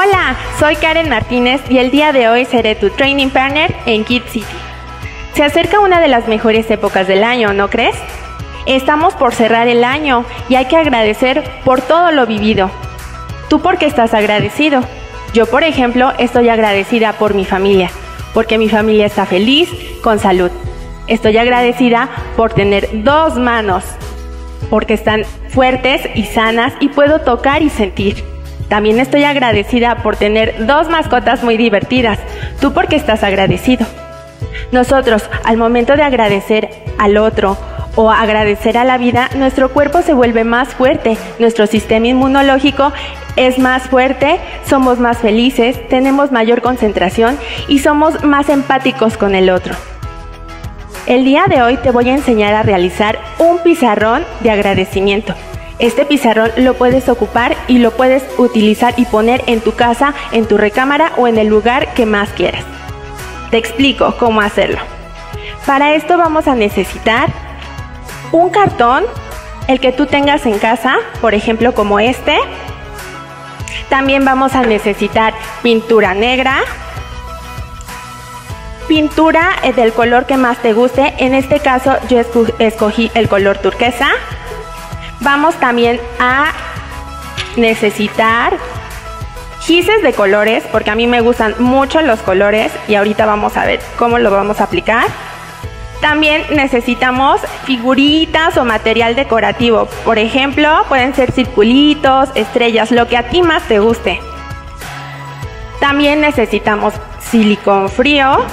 Hola, soy Karen Martínez y el día de hoy seré tu Training Partner en Kid City. Se acerca una de las mejores épocas del año, ¿no crees? Estamos por cerrar el año y hay que agradecer por todo lo vivido. ¿Tú por qué estás agradecido? Yo, por ejemplo, estoy agradecida por mi familia, porque mi familia está feliz, con salud. Estoy agradecida por tener 2 manos, porque están fuertes y sanas y puedo tocar y sentir. También estoy agradecida por tener 2 mascotas muy divertidas. ¿Tú por qué estás agradecido? Nosotros, al momento de agradecer al otro o agradecer a la vida, nuestro cuerpo se vuelve más fuerte, nuestro sistema inmunológico es más fuerte, somos más felices, tenemos mayor concentración y somos más empáticos con el otro. El día de hoy te voy a enseñar a realizar un pizarrón de agradecimiento. Este pizarrón lo puedes ocupar y lo puedes utilizar y poner en tu casa, en tu recámara o en el lugar que más quieras. Te explico cómo hacerlo. Para esto vamos a necesitar un cartón, el que tú tengas en casa, por ejemplo como este. También vamos a necesitar pintura negra, pintura del color que más te guste. En este caso yo escogí el color turquesa. Vamos también a necesitar gises de colores, porque a mí me gustan mucho los colores y ahorita vamos a ver cómo lo vamos a aplicar. También necesitamos figuritas o material decorativo. Por ejemplo, pueden ser circulitos, estrellas, lo que a ti más te guste. También necesitamos silicón frío,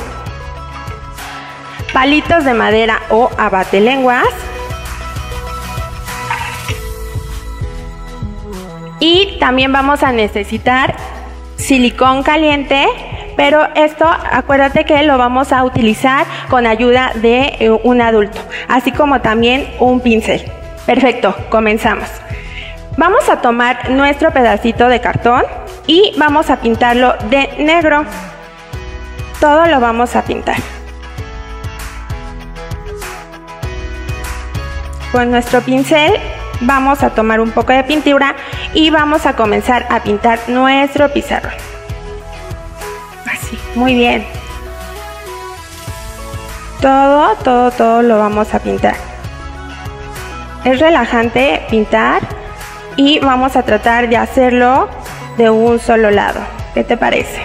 palitos de madera o abatelenguas. Y también vamos a necesitar silicón caliente, pero esto acuérdate que lo vamos a utilizar con ayuda de un adulto, así como también un pincel. Perfecto, comenzamos. Vamos a tomar nuestro pedacito de cartón y vamos a pintarlo de negro. Todo lo vamos a pintar. Con nuestro pincel vamos a tomar un poco de pintura y vamos a comenzar a pintar nuestro pizarrón. Así, muy bien. Todo lo vamos a pintar. Es relajante pintar y vamos a tratar de hacerlo de un solo lado. ¿Qué te parece?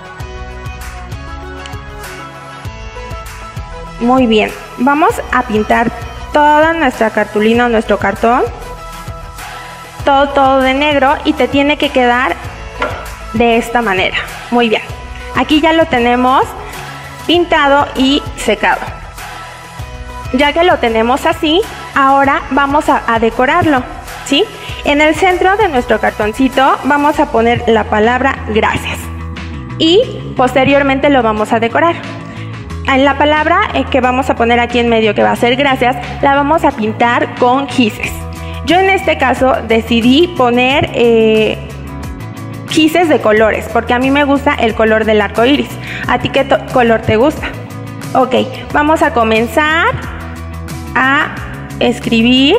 Muy bien. Vamos a pintar toda nuestra cartulina o nuestro cartón, todo de negro, y te tiene que quedar de esta manera. Muy bien, aquí ya lo tenemos pintado y secado. Ya que lo tenemos así, ahora vamos a decorarlo, ¿sí? En el centro de nuestro cartoncito vamos a poner la palabra gracias y posteriormente lo vamos a decorar. En la palabra que vamos a poner aquí en medio, que va a ser gracias, la vamos a pintar con gises. Yo en este caso decidí poner gises de colores, porque a mí me gusta el color del arco iris. ¿A ti qué color te gusta? Ok, vamos a comenzar a escribir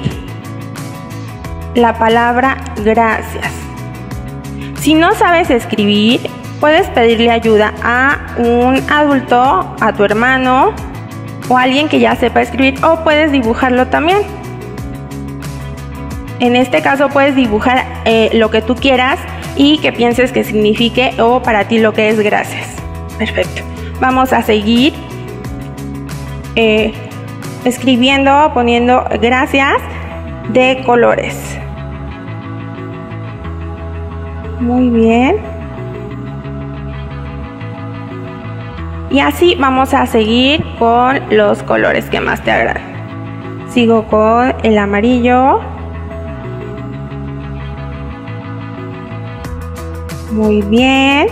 la palabra gracias. Si no sabes escribir, puedes pedirle ayuda a un adulto, a tu hermano o a alguien que ya sepa escribir, o puedes dibujarlo también. En este caso puedes dibujar lo que tú quieras y que pienses que signifique o para ti lo que es gracias. Perfecto. Vamos a seguir escribiendo, poniendo gracias de colores. Muy bien. Y así vamos a seguir con los colores que más te agradan. Sigo con el amarillo. Muy bien.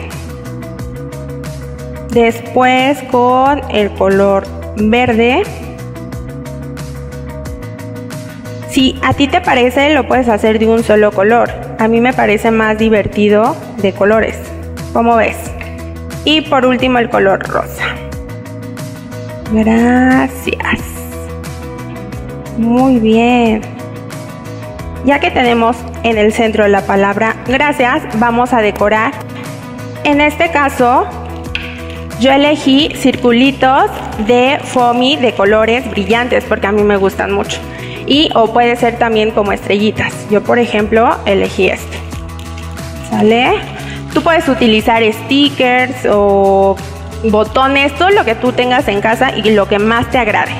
Después con el color verde. Si a ti te parece, lo puedes hacer de un solo color. A mí me parece más divertido de colores. ¿Cómo ves? Y por último el color rosa. Gracias. Muy bien. Ya que tenemos en el centro la palabra gracias, vamos a decorar En este caso, yo elegí circulitos de foamy de colores brillantes porque a mí me gustan mucho. O puede ser también como estrellitas. Yo, por ejemplo, elegí este. ¿Sale? Tú puedes utilizar stickers o botones, todo lo que tú tengas en casa y lo que más te agrade.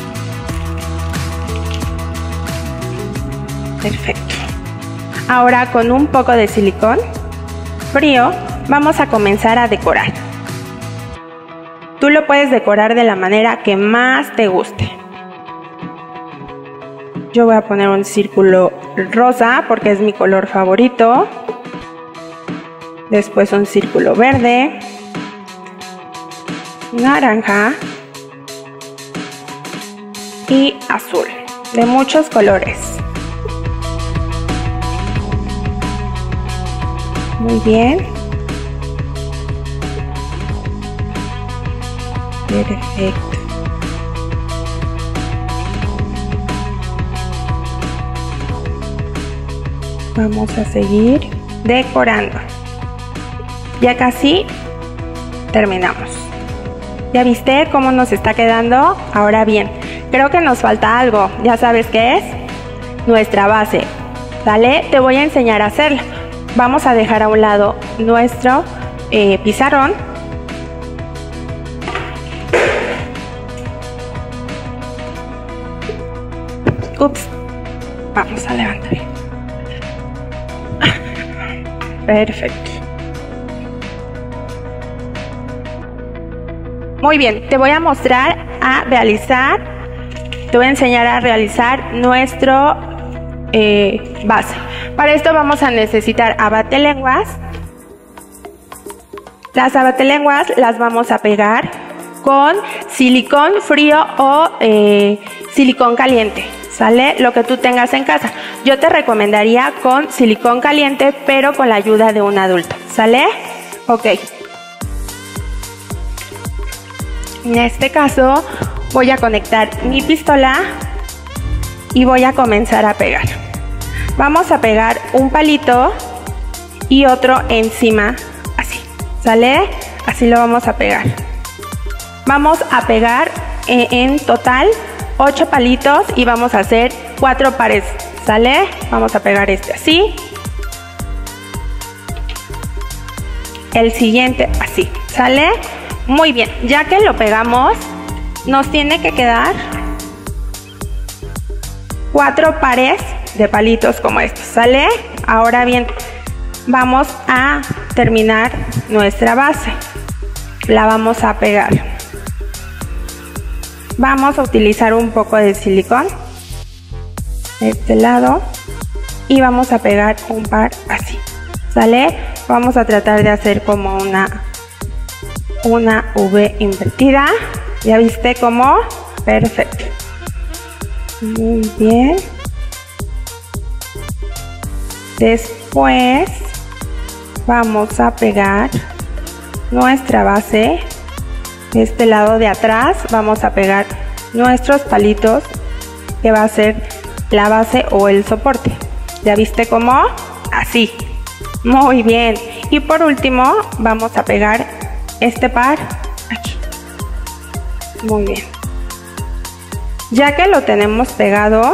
Perfecto. Ahora, con un poco de silicón frío, vamos a comenzar a decorar. Tú lo puedes decorar de la manera que más te guste. Yo voy a poner un círculo rosa porque es mi color favorito. Después un círculo verde, naranja y azul, de muchos colores. Muy bien. Perfecto. Vamos a seguir decorando. Ya casi terminamos. ¿Ya viste cómo nos está quedando? Ahora bien, creo que nos falta algo. ¿Ya sabes qué es? Nuestra base. ¿Sale? Te voy a enseñar a hacerlo. Vamos a dejar a un lado nuestro pizarrón. Ups. Vamos a levantar. Perfecto. Muy bien, te voy a mostrar a realizar, te voy a enseñar a realizar nuestro base. Para esto vamos a necesitar abatelenguas. Las abatelenguas las vamos a pegar con silicón frío o silicón caliente. ¿Sale? Lo que tú tengas en casa. Yo te recomendaría con silicón caliente, pero con la ayuda de un adulto. ¿Sale? Ok. En este caso voy a conectar mi pistola y voy a comenzar a pegar. Vamos a pegar un palito y otro encima, así. ¿Sale? Así lo vamos a pegar. Vamos a pegar en total 8 palitos y vamos a hacer 4 pares. ¿Sale? Vamos a pegar este así. El siguiente así. ¿Sale? Muy bien. Ya que lo pegamos, nos tiene que quedar 4 pares de palitos como estos. ¿Sale? Ahora bien, vamos a terminar nuestra base. La vamos a pegar. Vamos a utilizar un poco de silicón de este lado y vamos a pegar un par así. ¿Sale? Vamos a tratar de hacer como una V invertida. ¿Ya viste cómo? Perfecto. Muy bien. Después vamos a pegar nuestra base. De este lado de atrás vamos a pegar nuestros palitos, que va a ser la base o el soporte. ¿Ya viste cómo? Así. Muy bien. Y por último vamos a pegar este par aquí. Muy bien. Ya que lo tenemos pegado,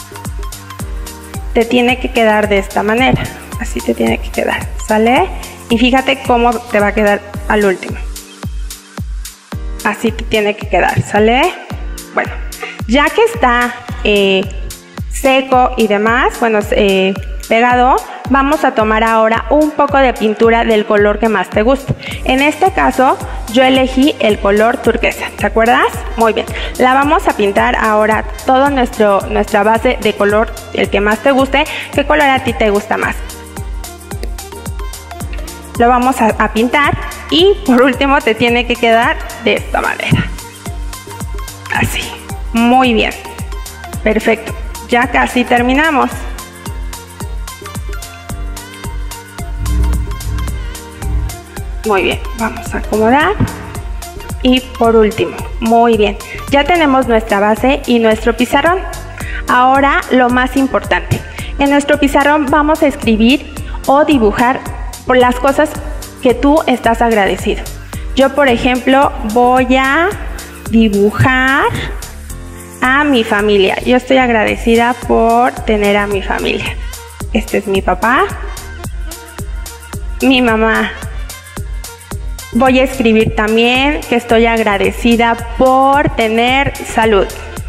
te tiene que quedar de esta manera. Así te tiene que quedar. ¿Sale? Y fíjate cómo te va a quedar al último. Así te tiene que quedar, ¿sale? Bueno, ya que está seco y demás, bueno, pegado, vamos a tomar ahora un poco de pintura del color que más te guste. En este caso, yo elegí el color turquesa, ¿te acuerdas? Muy bien, la vamos a pintar ahora toda nuestra base de color, el que más te guste. ¿Qué color a ti te gusta más? Lo vamos a pintar y por último te tiene que quedar de esta manera. Así. Muy bien. Perfecto. Ya casi terminamos. Muy bien. Vamos a acomodar. Y por último. Muy bien. Ya tenemos nuestra base y nuestro pizarrón. Ahora lo más importante. En nuestro pizarrón vamos a escribir o dibujar por las cosas que tú estás agradecido. Yo, por ejemplo, voy a dibujar a mi familia. Yo estoy agradecida por tener a mi familia. Este es mi papá, mi mamá. Voy a escribir también que estoy agradecida por tener salud.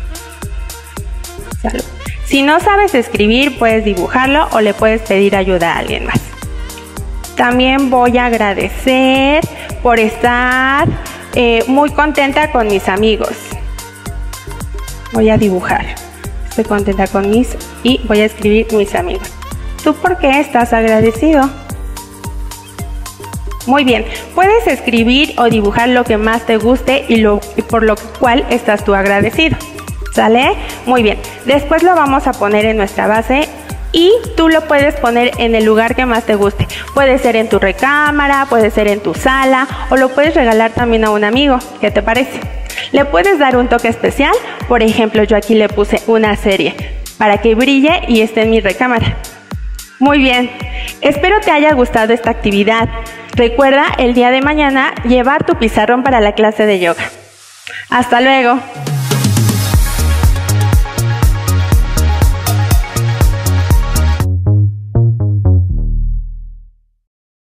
Salud. Si no sabes escribir, puedes dibujarlo o le puedes pedir ayuda a alguien más. También voy a agradecer por estar muy contenta con mis amigos. Voy a dibujar. Estoy contenta con y voy a escribir mis amigos. ¿Tú por qué estás agradecido? Muy bien, puedes escribir o dibujar lo que más te guste y por lo cual estás tú agradecido. ¿Sale? Muy bien. Después lo vamos a poner en nuestra base y tú lo puedes poner en el lugar que más te guste. Puede ser en tu recámara, puede ser en tu sala o lo puedes regalar también a un amigo. ¿Qué te parece? Le puedes dar un toque especial. Por ejemplo, yo aquí le puse una serie para que brille y esté en mi recámara. Muy bien. Espero te haya gustado esta actividad. Recuerda el día de mañana llevar tu pizarrón para la clase de yoga. ¡Hasta luego!